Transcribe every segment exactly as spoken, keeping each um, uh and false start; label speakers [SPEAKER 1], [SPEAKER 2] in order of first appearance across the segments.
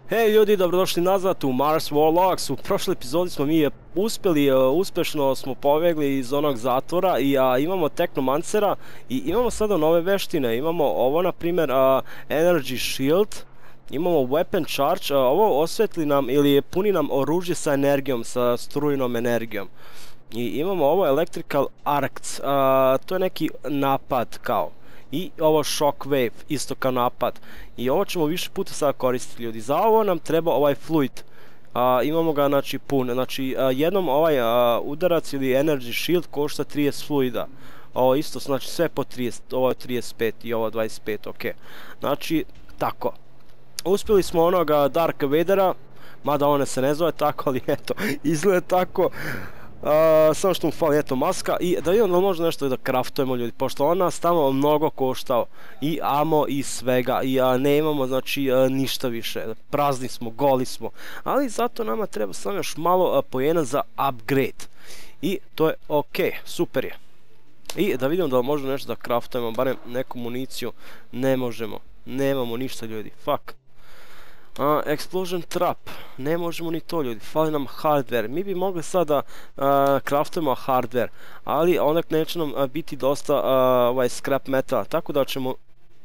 [SPEAKER 1] Hej ljudi, dobrodošli nazad u Mars Warlocks. U prošloj epizodi smo mi uspjeli, uspješno smo pobjegli iz onog zatvora i a, imamo Technomancera i imamo sada nove veštine. Imamo ovo na primjer a, Energy Shield, imamo Weapon Charge, a, ovo osvetli nam ili puni nam oružje sa energijom, sa strujnom energijom. I imamo ovo Electrical Arcs, a, to je neki napad kao. I ovo Shockwave, isto kao napad. I ovo ćemo više puta sada koristiti ljudi. Za ovo nam treba ovaj fluid. A, imamo ga znači pun. Znači a, jednom ovaj a, udarac ili Energy Shield košta trideset fluida. Ovo isto, znači sve po trideset. Ovo je trideset pet i ovo dvadeset pet, ok. Znači, tako. Uspjeli smo onoga Dark Vadera. Mada on se ne zove tako, ali eto, izgleda tako. Uh, samo što mu fali eto maska i da vidimo da možda nešto da craftujemo ljudi, pošto on nas tamo mnogo koštao i amo i svega i uh, ne imamo znači uh, ništa više, prazni smo, goli smo, ali zato nama treba samo još malo uh, pojena za upgrade i to je ok, super je. I da vidimo da možda nešto da craftujemo, barem neku municiju. Ne možemo, nemamo ništa ljudi, fuck. Uh, explosion trap, ne možemo ni to ljudi, fali nam hardware. Mi bi mogli sada uh, craftujemo hardware, ali onda neće nam uh, biti dosta uh, ovaj scrap metala, tako da ćemo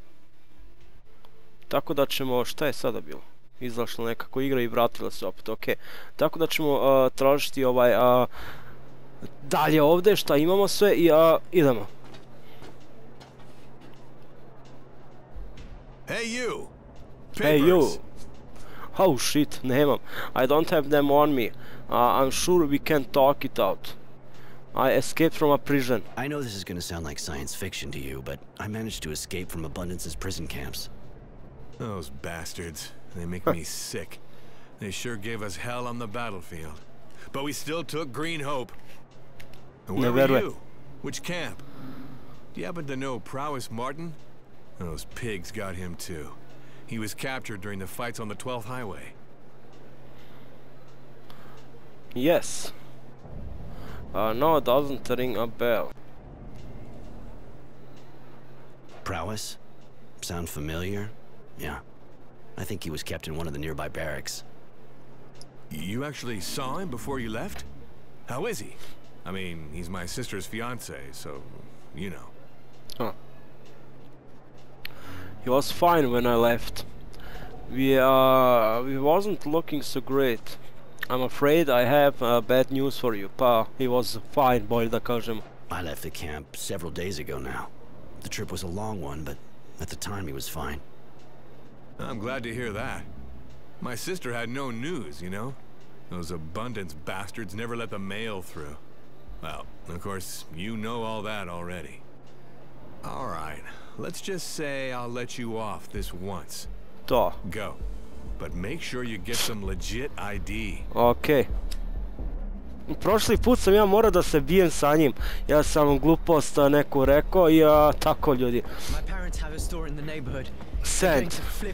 [SPEAKER 1] tako da ćemo, šta je sada bilo? Izašla nekako igra i vratila se opet, ok. Tako da ćemo uh, tražiti ovaj uh, dalje ovdje šta imamo sve i uh, idemo.
[SPEAKER 2] Hey you!
[SPEAKER 1] Hey you! Oh shit, nemam. I don't have them on me. Uh, I'm sure we can talk it out. I escaped from a prison.
[SPEAKER 3] I know this is gonna sound like science fiction to you, but I managed to escape from Abundance's prison camps.
[SPEAKER 2] Those bastards. They make me sick. They sure gave us hell on the battlefield. But we still took Green Hope. And where were you? Which camp? Do you happen to know Prowess Martin? Those pigs got him too. He was captured during the fights on the twelfth Highway.
[SPEAKER 1] Yes. Uh, no, it doesn't ring a bell.
[SPEAKER 3] Prowess? Sound familiar? Yeah. I think he was kept in one of the nearby barracks.
[SPEAKER 2] You actually saw him before you left? How is he? I mean, he's my sister's fiance, so, you know.
[SPEAKER 1] Huh. He was fine when I left. We uh, we wasn't looking so great. I'm afraid I have uh, bad news for you, pa. He was fine, boy, da kažem.
[SPEAKER 3] I left the camp several days ago now. The trip was a long one, but at the time he was fine.
[SPEAKER 2] I'm glad to hear that. My sister had no news, you know? Those Abundance bastards never let the mail through. Well, of course, you know all that already. All right. Let's just say I'll let you off this once.
[SPEAKER 1] To.
[SPEAKER 2] Go. But make sure you get some legit I D.
[SPEAKER 1] Ok. Prošli put sam ja morao da se bijem sa njim. Ja sam glupost neku rekao i a, tako ljudi. Send.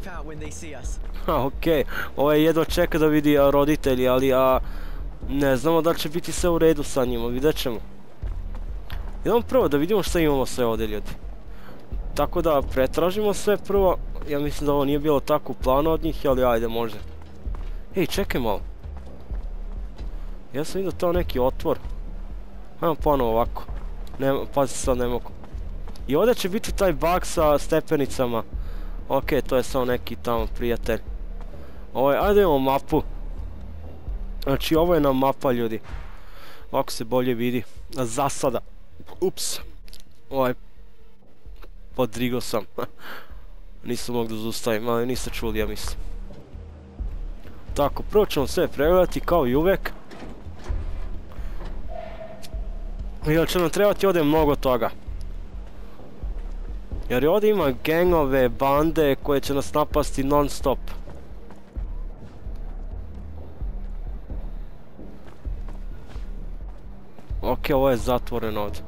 [SPEAKER 1] Ok. Ovo je jedva čeka da vidi a, roditelji, ali a, ne znamo da će biti sve u redu sa njima, vidjet ćemo. Idemo prvo da vidimo šta imamo sve ovdje ljudi. Tako da pretražimo sve prvo. Ja mislim da ovo nije bilo tako u planu od njih, ali ajde može. Ej, čekaj malo. Ja sam vidio to neki otvor. Ajmo ponovo ovako. Pazi sad ne mogu. I ovdje će biti taj bug sa stepenicama. Ok, to je samo neki tamo prijatelj. Ovo je, ajde imamo mapu. Znači ovo je nam mapa ljudi. Ovako se bolje vidi. Za sada. Ups. Ovaj. Podrigo sam. Nisam mogu da zaustavim, ali niste čuli, ja mislim. Tako, prvo ćemo sve pregledati kao i uvek. Jer će nam trebati ovdje mnogo toga. Jer ovdje ima gangove, bande koje će nas napasti non stop. Ok, ovo je zatvoreno ovdje.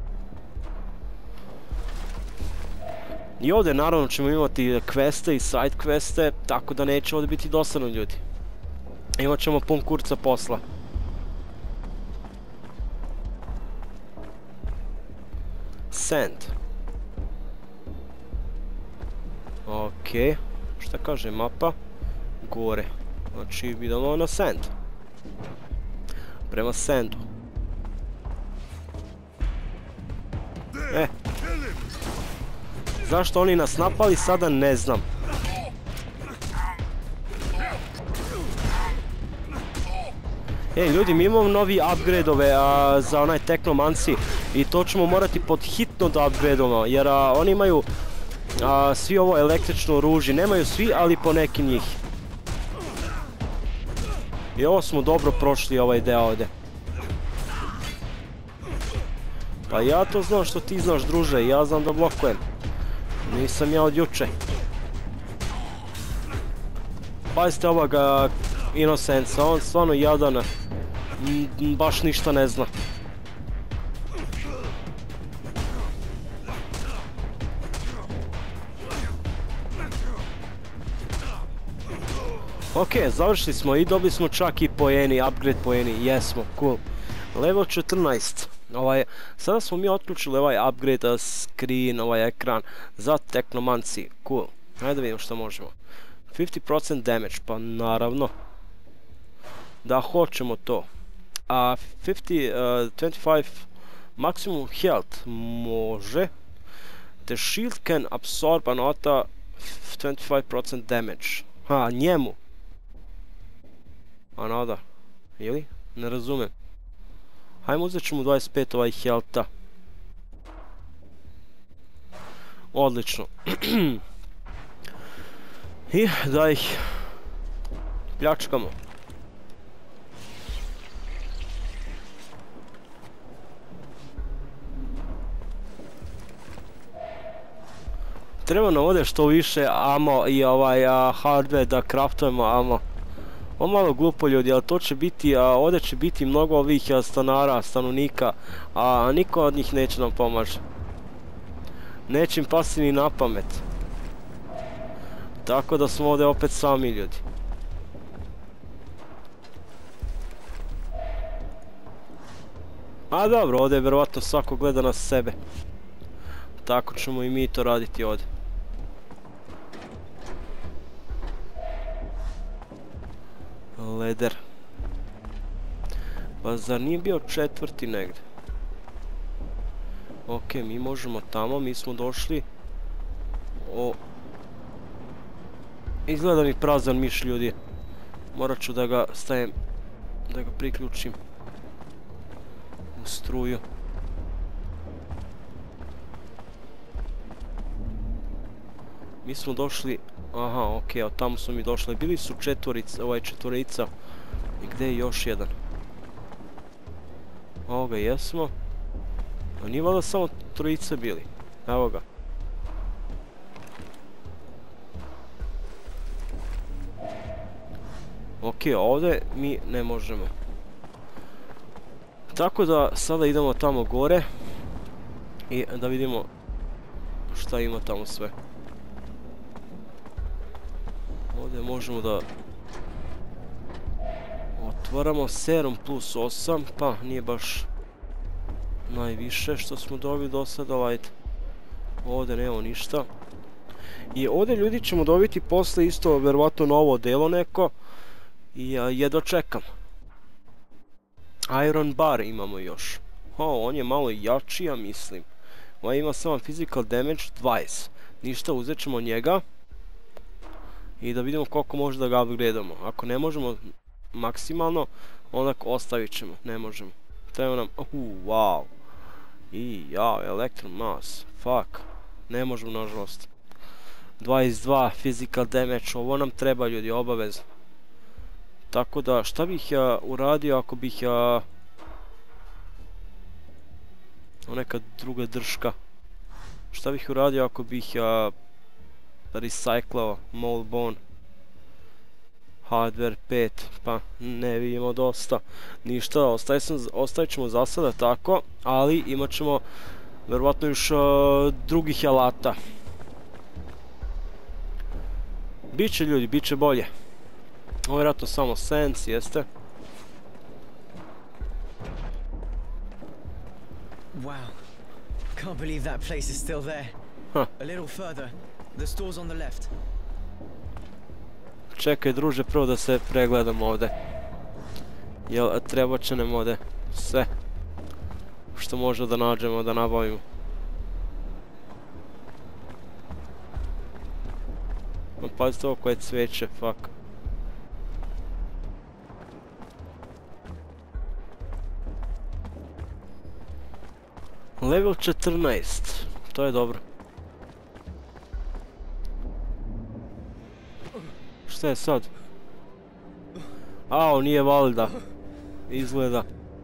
[SPEAKER 1] I ovdje naravno ćemo imati queste i side queste, tako da neće ovdje biti dosadno ljudi. Imat ćemo pun kurca posla. Send. Ok, šta kaže mapa? gore. Znači idemo na sand. Prema sandu. E. Zašto oni nas napali sada ne znam. Ej ljudi, mi imamo novi upgrade-ove za onaj Technomancy i to ćemo morati pod hitno da upgrade-ovamo jer a, oni imaju a, svi ovo električno oružje, nemaju svi ali po neki njih. I ovo smo dobro prošli ovaj deo ovdje. Pa ja to znam što ti znaš druže, ja znam da blokujem. Nisam ja od juče. Pazite ovoga Innocensa, on stvarno jadan, baš ništa ne zna. Ok, završili smo i dobili smo čak i poeni, upgrade poeni, jesmo, cool. Level četrnaest. Ovaj, sada smo mi otključili ovaj upgrade screen, ovaj ekran za Technomancy, cool. Hajde da vidimo što možemo. fifty percent damage, pa naravno. Da hoćemo to. A fifty, uh, twenty-five maximum health može. The shield can absorb another twenty-five percent damage. Ha, njemu. Another. Ili? Ne razumem. Hajmo uzet ćemo dvadeset pet ovaj healtha. Odlično. I da ih pljačkamo. Treba nam ovdje što više ammo i ovaj a, hardware da craftujemo ammo. Ovo malo glupo ljudi, ali to će biti, a, ovdje će biti mnogo ovih a, stanara, stanovnika, a niko od njih neće nam pomaže. Neće im pasti ni na pamet. Tako da smo ovdje opet sami ljudi. A dobro, ovdje je vjerovatno svako gleda na sebe. Tako ćemo i mi to raditi ovdje. Leder. Pa zar nije bio četvrti negdje? Ok, mi možemo tamo, mi smo došli. O... Izgleda mi prazan miš ljudi. Morat ću da ga stavim, da ga priključim u struju. Mi smo došli, aha, ok, od tamo smo mi došli, bili su četvorica, ovaj četvorica. I gdje je još jedan? Ovo ga jesmo. A nije valjda samo trojice bili, evo ga. Ok, ovdje mi ne možemo. Tako da sada idemo tamo gore i da vidimo šta ima tamo sve. Ovdje možemo da otvaramo serum plus osam, pa nije baš najviše što smo dobili do sada, ajde. Ovdje nemamo ništa. I ovdje ljudi ćemo dobiti posle isto verovatno novo delo neko. I ja jedva čekam. Iron bar imamo još. O, on je malo jači, ja mislim. Ovaj ima samo physical damage dvadeset. Ništa, uzet ćemo njega. I da vidimo koliko može da ga upgradeamo. Ako ne možemo maksimalno, onda ostavit ćemo. Ne možemo. Treba nam... Uhu, wow. I jao, Electromass. Fuck. Ne možemo, nažalost. dvadeset dva physical damage. Ovo nam treba, ljudi, obavezno. Tako da, šta bih ja uradio ako bih ja... O, neka druga drška. Šta bih uradio ako bih ja... Recyclao Mold Bone. Hardware pet, pa ne vidimo dosta. Ništa, ostavit ćemo za sada tako, ali imat ćemo verovatno još uh, drugih alata. Biće ljudi, biće bolje. Ovo je vjerojatno samo Sans, jeste?
[SPEAKER 4] Wow, can't believe that place is still there.
[SPEAKER 1] Huh.
[SPEAKER 4] A little further, the store's on the left.
[SPEAKER 1] Čekaj druže, prvo da se pregledam ovdje. Jel treba će nam ovdje sve što može da nađemo, da nabavimo. Pazite ovo koje cveće, fuck. Level četrnaest, to je dobro. Šta je sad? Ao, nije valjda. Izgleda.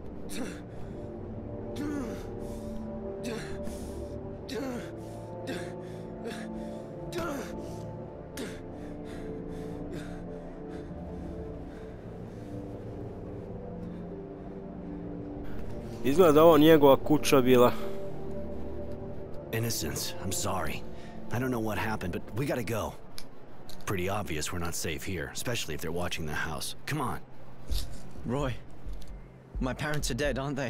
[SPEAKER 1] Izgleda da ovo njegova kuća bila.
[SPEAKER 3] Innocence, I'm sorry. I don't know what happened, but we gotta go. Pretty obvious we're not safe here, especially if they're watching the house. Come on.
[SPEAKER 4] Roy, my parents are dead, aren't they?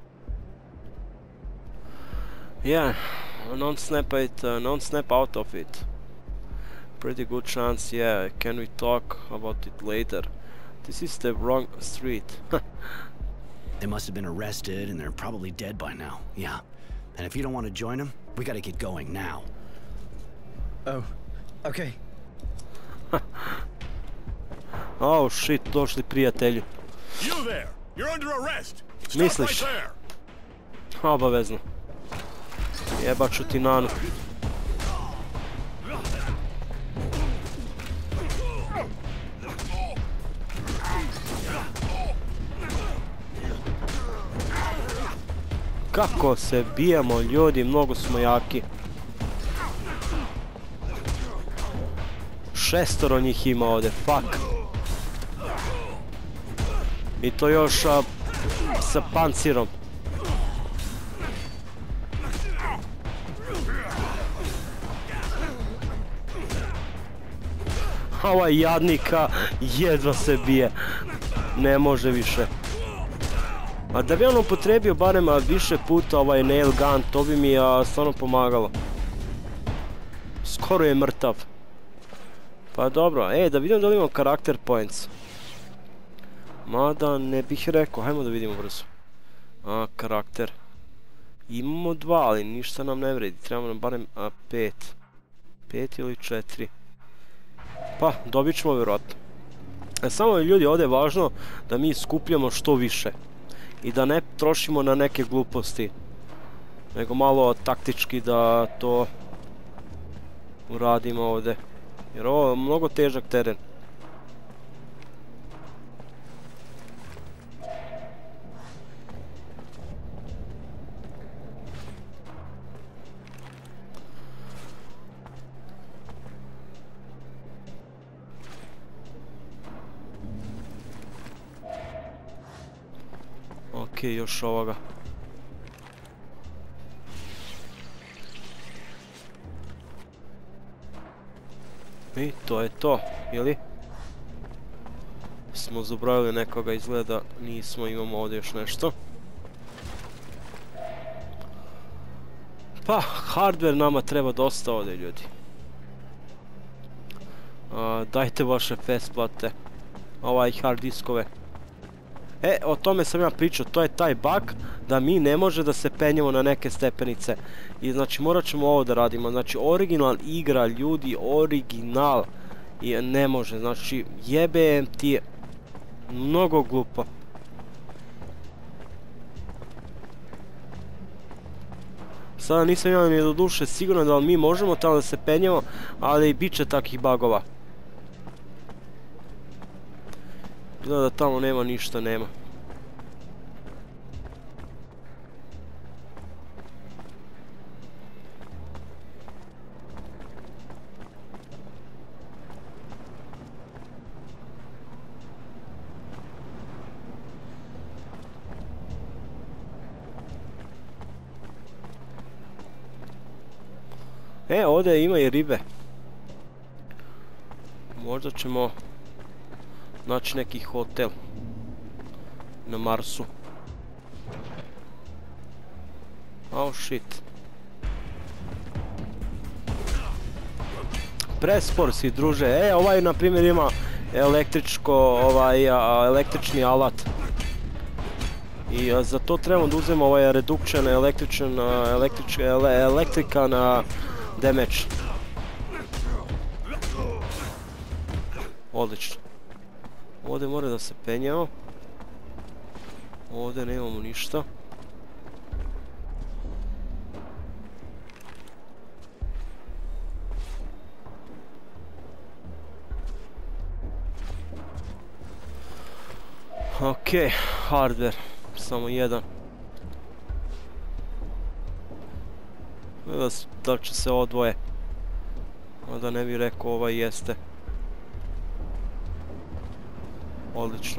[SPEAKER 1] Yeah, non-snap it, uh, non-snap out of it. Pretty good chance, yeah. Can we talk about it later? This is the wrong street.
[SPEAKER 3] They must have been arrested and they're probably dead by now. Yeah. And if you don't want to join them, we gotta get going now.
[SPEAKER 4] Oh, okay.
[SPEAKER 1] Oh shit, došli prijatelji.
[SPEAKER 2] You there! You're under arrest! Stop
[SPEAKER 1] Misliš?
[SPEAKER 2] right there!
[SPEAKER 1] Obavezno. Jebat ću ti nanu. Kako se bijemo ljudi, mnogo smo jaki. Šestoro njih ima ovdje, fuck. I to još a, sa pancirom. Ovaj jadnika jedva se bije. Ne može više. A da bi on upotrebio barem više puta ovaj nail gun, to bi mi a, stvarno pomagalo. Skoro je mrtav. Pa dobro, ej, da vidim da li imamo karakter points. Mada ne bih rekao, hajmo da vidimo brzo. A, karakter. Imamo dva, ali ništa nam ne vredi, trebamo nam barem a, pet. Pet ili četiri. Pa, dobit ćemo vjerojatno. E, samo ljudi, ovdje je važno da mi skupljamo što više. I da ne trošimo na neke gluposti. Nego malo taktički da to uradimo ovdje. Jer ovo je mnogo težak teren. Ok, još ovoga. I to je to, ili? Smo zaboravili nekoga, izgleda nismo, imamo ovdje još nešto. Pa, hardware nama treba dosta ovdje, ljudi. A, dajte vaše fastplate, ovaj hard diskove. E, o tome sam ja pričao, to je taj bug da mi ne može da se penjemo na neke stepenice. I znači morat ćemo ovo da radimo, znači original igra, ljudi, original. I ne može, znači jebem ti je mnogo glupo. Sada nisam imao ni do duše sigurno da li mi možemo tamo da se penjemo, ali bit će takih bugova. Gleda da tamo nema ništa, nema. E, ovdje ima i ribe. Možda ćemo naći neki hotel na Marsu. Oh shit. Prespor si, druže. E, ovaj na primjer ima električko, ovaj, električni alat. I za to trebamo da uzmemo ovaj reduction, električan, električan, elektrikan damage. Odlično. Ovdje mora da se penjamo. Ovdje nemamo ništa. Okej, hardware. Samo jedan. Gledam da li će se odvoje. Onda ne bih rekao ovaj jeste. Odlično.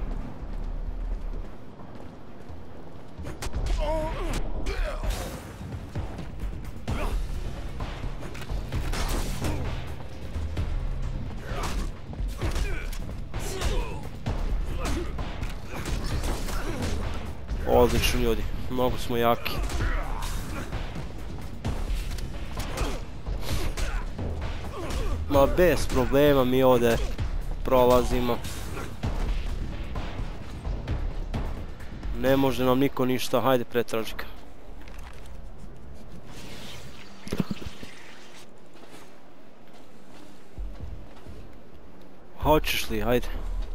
[SPEAKER 1] Odlično ljudi, mnogo smo jaki. Ma bez problema mi ovdje prolazimo. Ne može nam niko ništa, hajde pretraži ga. Hoćeš li, hajde.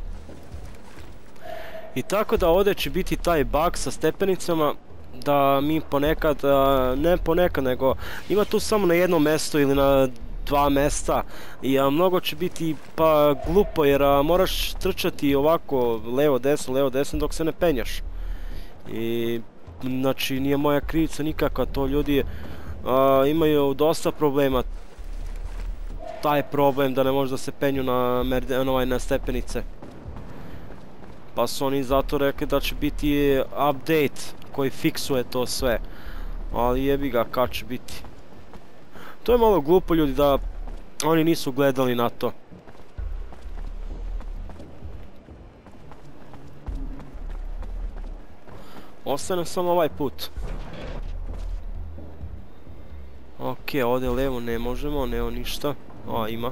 [SPEAKER 1] I tako da ovdje će biti taj bug sa stepenicama, da mi ponekad, ne ponekad nego, ima tu samo na jedno mjesto ili na dva mjesta i mnogo će biti pa glupo jer moraš trčati ovako levo desno, levo desno dok se ne penjaš. I znači nije moja krivica nikakva, to ljudi imaju dosta problema. Taj problem da ne može da se penju na stepenice. Pa su oni zato rekli da će biti update koji fiksuje to sve. Ali jebi ga kad će biti. To je malo glupo ljudi da oni nisu gledali na to. Ostane samo ovaj put. Ok, ovdje levo ne možemo, nema ništa. A, ima.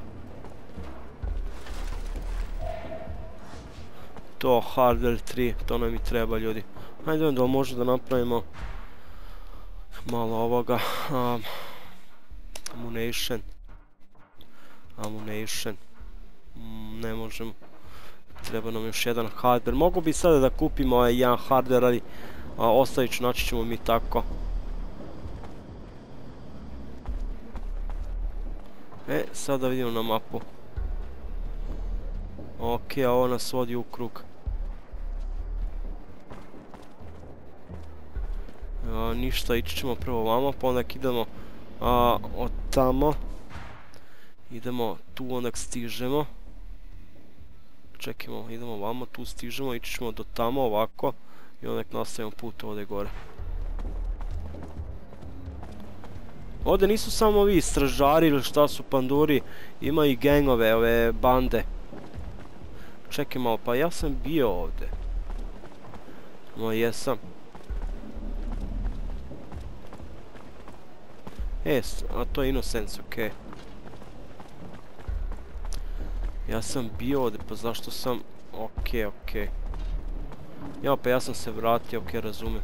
[SPEAKER 1] To, hardware tri, to nam i treba ljudi. Hajde da možemo da napravimo malo ovoga. Um, ammunition. Ammunition. Mm, ne možemo. Treba nam još jedan hardware. Mogu bi sada da kupimo ovaj jedan hardware, ali a, ostavit ću, naći ćemo mi tako. E, sada vidimo na mapu. Ok, a ovo nas vodi u krug. A, ništa, ići ćemo prvo vamo, pa onda idemo a, od tamo. Idemo tu, onda stižemo. Čekajmo, idemo vamo, tu stižemo, ići ćemo do tamo ovako. I onda nastavimo put ovdje gore. Ovdje nisu samo ovi stražari ili šta su panduri, ima i gangove, ove bande. Čekaj malo, pa ja sam bio ovdje. No jesam. E, a to je Innocence, okej. Ja sam bio ovdje, pa zašto sam... Okej, okej. Ja, pa ja sam se vratio, okej, razumijem.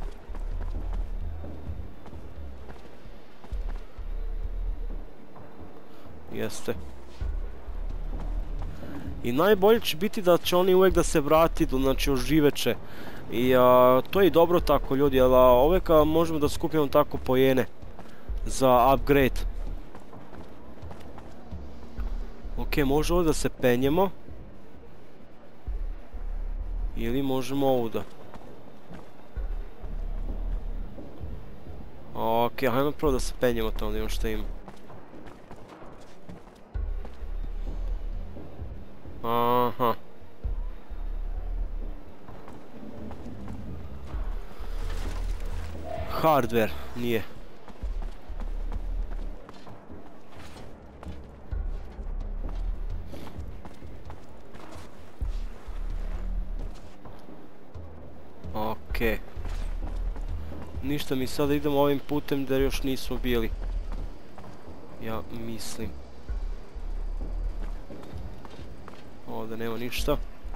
[SPEAKER 1] Jeste. I najbolje će biti da će oni uvijek da se vrati, znači oživeće. I a, to je i dobro tako ljudi, ali uvijek a, možemo da skupimo tako pojene za upgrade. Ok, može ovdje da se penjemo. Ili možemo ovdje. Ok, hajmo prvo da se penjemo tamo da imamo što ima. Aha. Hardware, nije. Okej. Ništa, mi sada idemo ovim putem da još nismo bili. Ja mislim. Ovdje Ovdje nema ništa.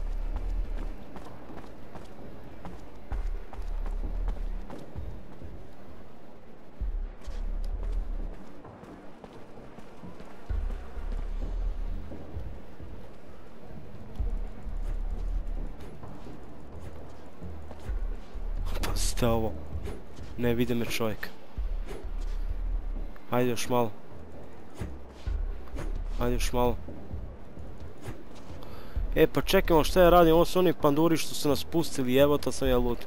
[SPEAKER 1] Pazite ovo. Ne vidi me čovjek. Ajde još malo. Ajde još malo. E pa čekajmo šta ja radim, ovo su oni panduri što su nas pustili, evo to sam ja lud.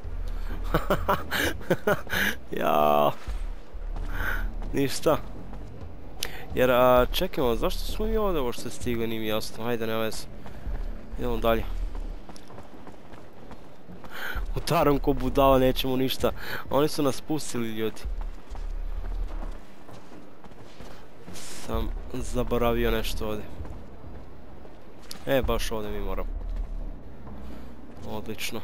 [SPEAKER 1] Ja. Ništa. Jer a, čekajmo, zašto smo mi ovdje ovo što stigli, nije mi jasno, ajde nema veze. Idemo dalje. Utaram ko budala, nećemo ništa. Oni su nas pustili ljudi. Sam zaboravio nešto ovdje. E, baš ovdje mi moram. Odlično.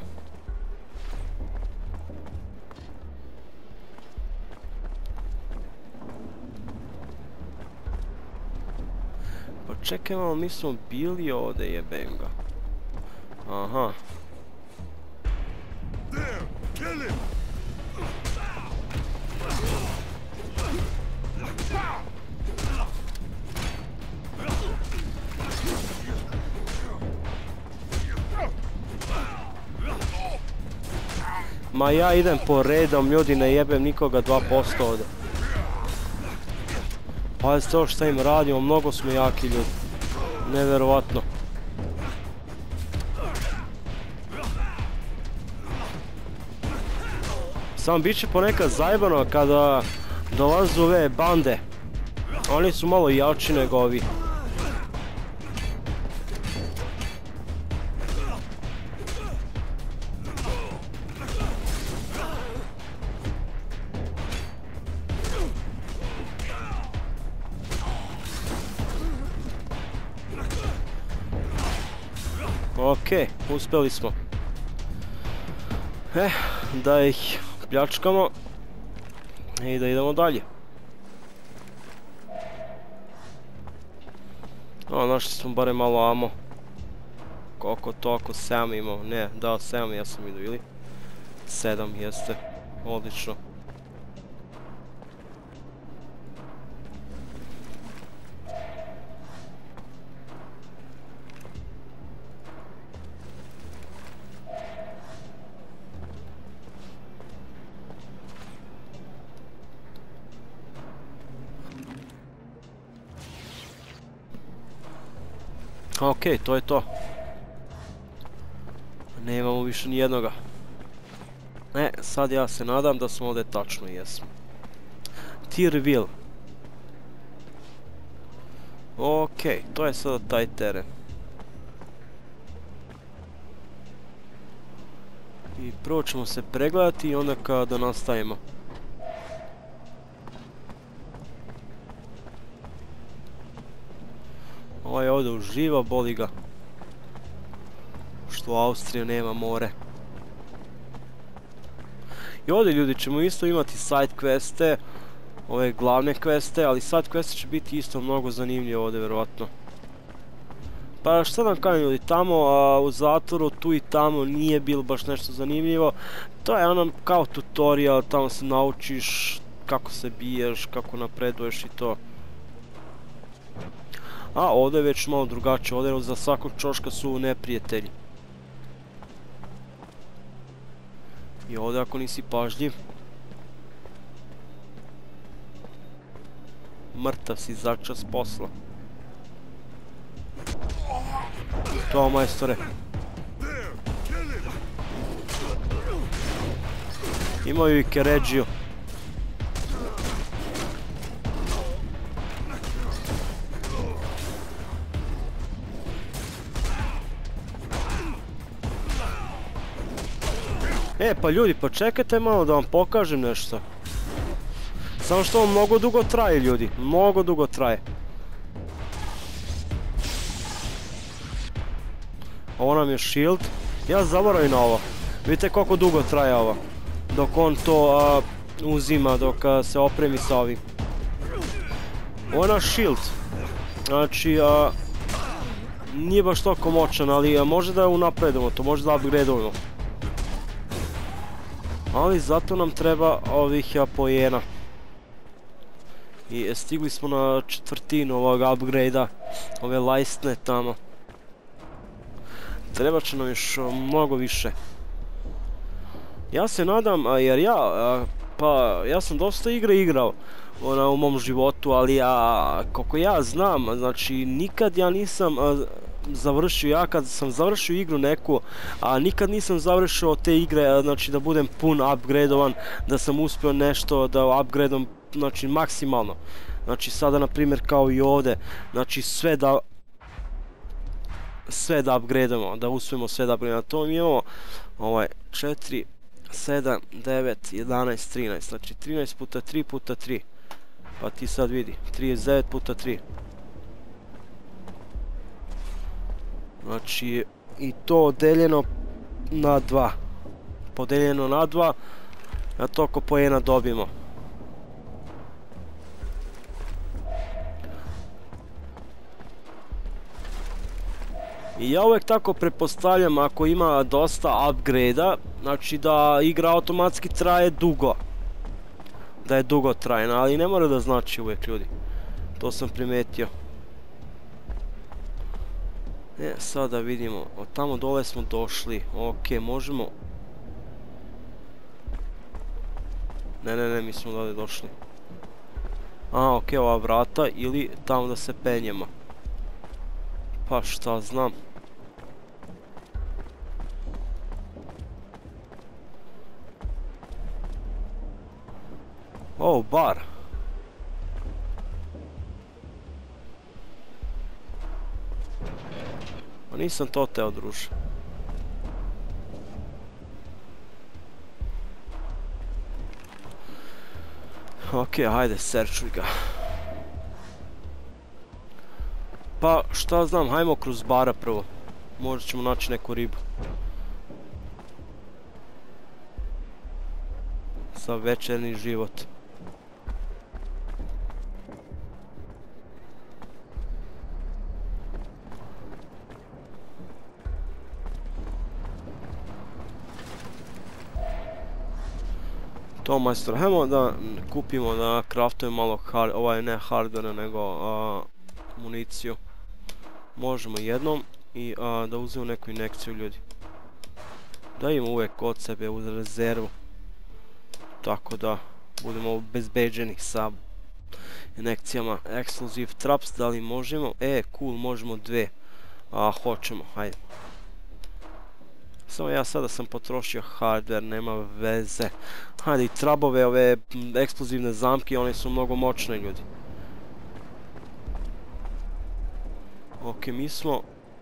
[SPEAKER 1] Pa čekaj malo, mi smo bili ovdje, jebem ga. Aha. Ma ja idem po redom, ljudi, ne jebem nikoga dva posto ovdje. Pazite to što im radimo, mnogo smo jaki ljudi. Nevjerovatno. Samo bit će ponekad zajebano kada dolaze ove bande. Oni su malo jači nego ovi. Okej, uspjeli smo. Eh, da ih pljačkamo i da idemo dalje. O, našli smo barem malo amo. Koliko toliko, sedam imao, ne, da, sedam ja sam vidio, ili? sedam jeste, odlično. Okej, to je to. Nemamo više ni jednoga. E, sad ja se nadam da smo ovdje tačno jesmo. Tyrville. Okej, to je sada taj teren. I prvo ćemo se pregledati i onda kada nastavimo. Ovaj ovdje uživa, boli ga. Što u Austriji nema more. I ovdje ljudi ćemo isto imati side queste, ove glavne queste, ali side queste će biti isto mnogo zanimljivo ovdje vjerovatno. Pa šta nam kažem ljudi, tamo a, u zatvoru tu i tamo nije bilo baš nešto zanimljivo. To je ono kao tutorial, tamo se naučiš kako se biješ, kako napreduješ i to. A ovdje je već malo drugačije, ovdje za svakog čoška su neprijatelji. I ovdje ako nisi pažljiv, mrtav si začas posla. To majstore. Imaju i Keređiju. E pa ljudi, pa čekajte malo da vam pokažem nešto. Samo što ovo mnogo dugo traje ljudi, mnogo dugo traje. Ovo nam je shield. Ja zaboravim na ovo. Vidite koliko dugo traje ovo. Dok on to a, uzima, dok a, se opremi sa ovim. Ovo je naš shield. Znači, a, nije baš toliko moćan, ali može da unapredimo to, može da upgradeujemo. Ali zato nam treba ovih poena. I stigli smo na četvrtinu ovog upgrade-a, ove lajstne tamo. Treba će nam još mnogo više. Ja se nadam, jer ja, pa ja sam dosta igre igrao ona, u mom životu, ali ja, koliko ja znam, znači nikad ja nisam završio, ja kad sam završio igru neku, a nikad nisam završio te igre, znači da budem pun upgradeovan, da sam uspio nešto da upgradeom, znači maksimalno. Znači sada na primjer kao i ovdje, znači sve da sve da upgradeamo, da uspijemo sve da upgradeamo. To mi imamo ovaj četiri, sedam, devet, jedanaest, trinaest, znači trinaest puta tri puta tri, pa ti sad vidi, trideset devet puta tri. Znači i to deljeno na dva, podeljeno na dva, a toliko poena dobijemo. I ja uvijek tako pretpostavljam, ako ima dosta upgrade-a, znači da igra automatski traje dugo. Da je dugo trajna, ali ne mora da znači uvijek, ljudi. To sam primetio. E, sada vidimo, od tamo dole smo došli, ok, možemo... Ne, ne, ne, mi smo dole došli. A, ok, ova vrata, ili tamo da se penjemo. Pa šta znam. O, bar. Pa nisam to teo, druže. Ok, hajde, serčuj ga. Pa šta znam, hajmo kroz bara prvo. Možda ćemo naći neku ribu. Za večerni život. To majstor, hajmo da kupimo, da craftujemo malo hard, ovaj ne hardware nego a, municiju. Možemo jednom i a, da uzmemo neku injekciju, ljudi. Da imamo uvijek kod sebe uz rezervu. Tako da budemo obezbeđeni sa injekcijama. Explosive traps, da li možemo? E, cool, možemo dve. A, hoćemo, hajde. Samo ja sada sam potrošio hardware, nema veze. Hajde, i trabove, ove eksplozivne zamke, one su mnogo moćne, ljudi. Ok, mi smo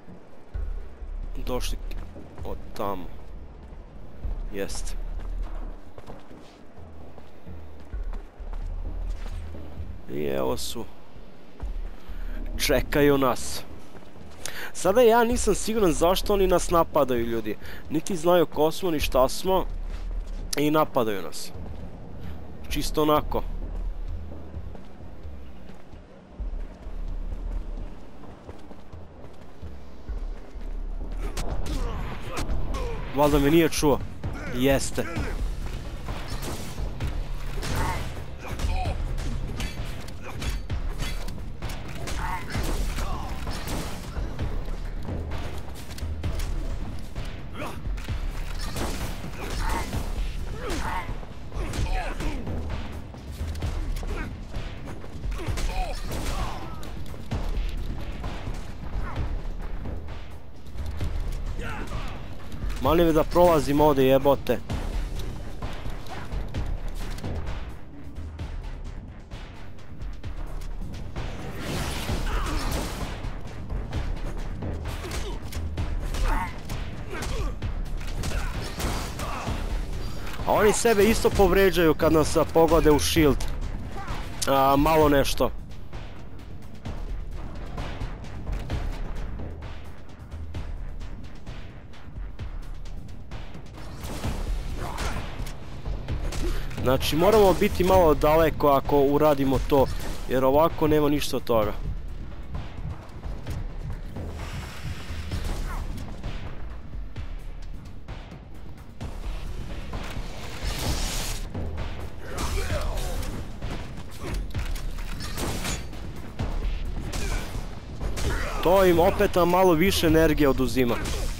[SPEAKER 1] došli od tamo. Jeste. I evo su. Čekaju nas. Sada ja nisam siguran zašto oni nas napadaju, ljudi. Niti znaju ko smo, ni šta smo. I napadaju nas. Čisto onako. Valjda me nije čuo. Jeste. Mali mi da prolazim ovdje, jebote. A oni sebe isto povređaju kad nas pogode u shield. A, malo nešto. Znači moramo biti malo daleko ako uradimo to, jer ovako nema ništa od toga. To im opet malo više energije oduzima.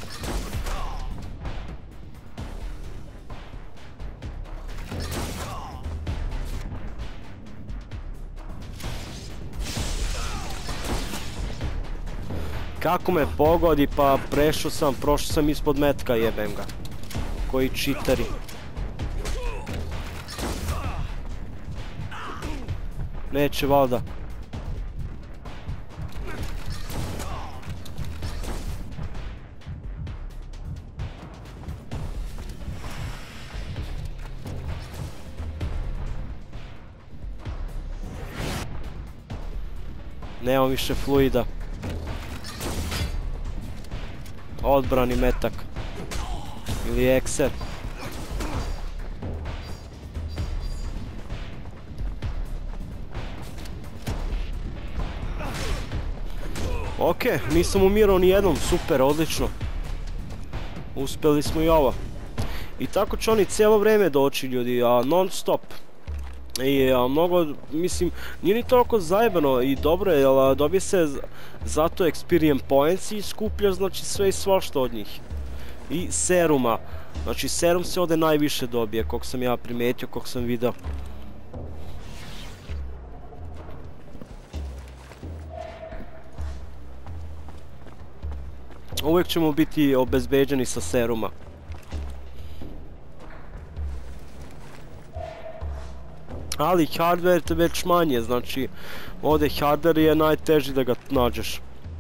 [SPEAKER 1] Kako me pogodi, pa prešao sam, prošao sam ispod metka, jebem ga. Koji čitari. Neće valjda. Nemam više fluida. Odbrani metak. Ili ekser. Ok, nisam umirao ni jednom, super, odlično. Uspjeli smo i ovo. I tako će oni cijelo vrijeme doći, ljudi, a non stop. I a, mnogo, mislim, nije ni toliko zajebano i dobro je, jer dobije se zato experience points i skupljaš, znači, sve i svašta od njih. I seruma. Znači, serum se ovdje najviše dobije, koliko sam ja primijetio, koliko sam vidio. Uvijek ćemo biti obezbeđeni sa seruma. Ali hardware te već manje, znači ovdje hardware je najteži da ga nađeš.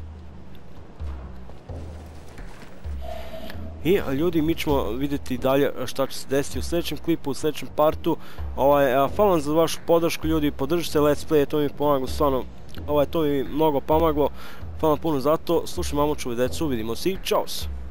[SPEAKER 1] I ljudi, mi ćemo vidjeti dalje šta će se desiti u sljedećem klipu, u sljedećem partu. Ovaj, hvala vam za vašu podršku, ljudi, podržite Let's Play, to mi pomaglo stvarno, ovaj, to mi mnogo pomaglo. Hvala puno za to, slušaj mamučovu decu, vidimo se i čao se.